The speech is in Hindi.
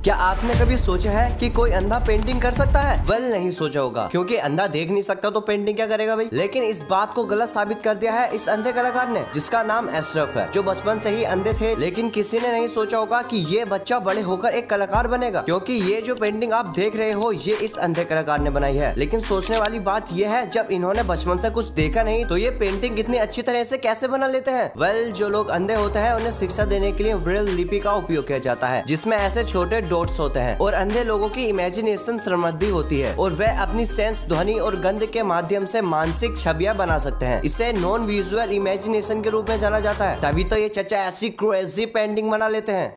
क्या आपने कभी सोचा है कि कोई अंधा पेंटिंग कर सकता है? वेल नहीं सोचा होगा, क्योंकि अंधा देख नहीं सकता तो पेंटिंग क्या करेगा भाई। लेकिन इस बात को गलत साबित कर दिया है इस अंधे कलाकार ने, जिसका नाम अशरफ है, जो बचपन से ही अंधे थे। लेकिन किसी ने नहीं सोचा होगा कि ये बच्चा बड़े होकर एक कलाकार बनेगा, क्योंकि ये जो पेंटिंग आप देख रहे हो ये इस अंधे कलाकार ने बनाई है। लेकिन सोचने वाली बात ये है, जब इन्होंने बचपन से कुछ देखा नहीं तो ये पेंटिंग इतनी अच्छी तरह से कैसे बना लेते हैं। वेल जो लोग अंधे होते हैं उन्हें शिक्षा देने के लिए ब्रेल लिपि का उपयोग किया जाता है, जिसमें ऐसे छोटे डॉट्स होते हैं और अंधे लोगों की इमेजिनेशन समृद्धि होती है और वे अपनी सेंस, ध्वनि और गंध के माध्यम से मानसिक छवियां बना सकते हैं। इसे नॉन विजुअल इमेजिनेशन के रूप में जाना जाता है। तभी तो ये चचा ऐसी क्रेजी पेंटिंग बना लेते हैं।